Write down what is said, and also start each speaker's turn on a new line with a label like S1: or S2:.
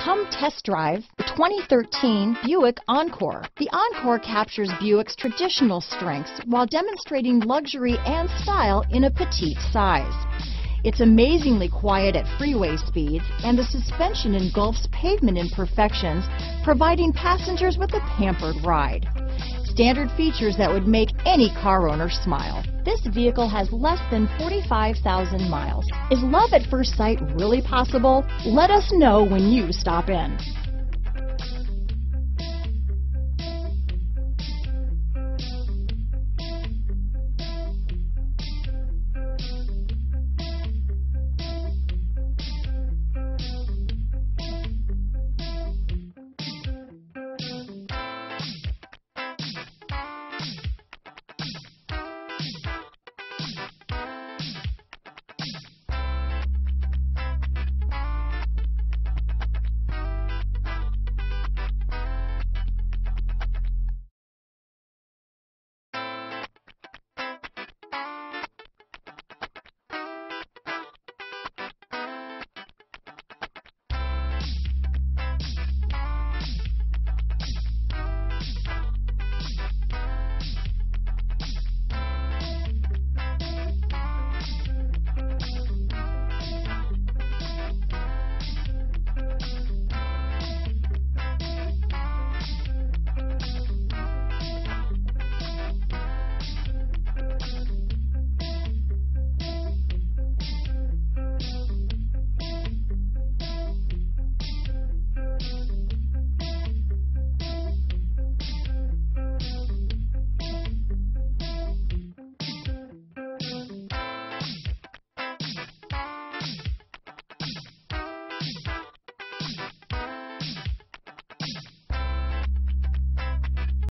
S1: Come test drive the 2013 Buick Encore. The Encore captures Buick's traditional strengths while demonstrating luxury and style in a petite size. It's amazingly quiet at freeway speeds, and the suspension engulfs pavement imperfections, providing passengers with a pampered ride. Standard features that would make any car owner smile. This vehicle has less than 45,000 miles. Is love at first sight really possible? Let us know when you stop in.